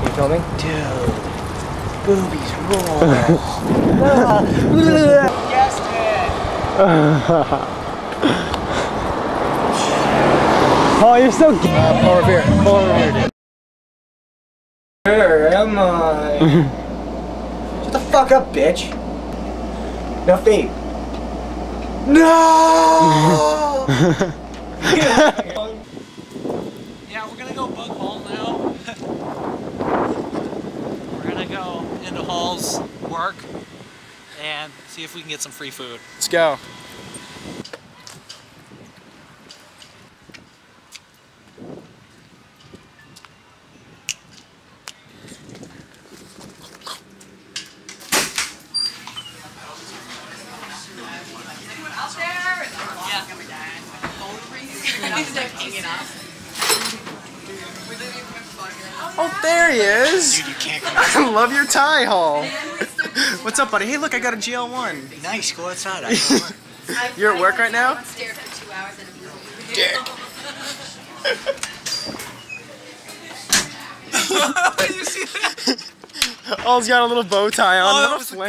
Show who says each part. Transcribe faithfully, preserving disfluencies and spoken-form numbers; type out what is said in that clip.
Speaker 1: You filming?
Speaker 2: Dude, boobies roll. Yes, Dad.
Speaker 1: Oh, you're so gay.
Speaker 2: Uh, pull over here. Pull over here, dude. Where am I? Shut the fuck up, bitch. No feet. No!
Speaker 3: Yeah, we're gonna go bug haul now. We're gonna go into Hall's work and see if we can get some free food.
Speaker 2: Let's go. Oh, there he is!
Speaker 3: Dude, you can't come
Speaker 2: I love your tie, Hall. What's up, buddy? Hey, look, I got a G L one.
Speaker 3: Nice, go outside. I
Speaker 2: You're at work right now?
Speaker 3: you see that?
Speaker 2: Hall's got a little bow tie on.
Speaker 3: Oh, that
Speaker 2: Little
Speaker 3: was
Speaker 2: flan-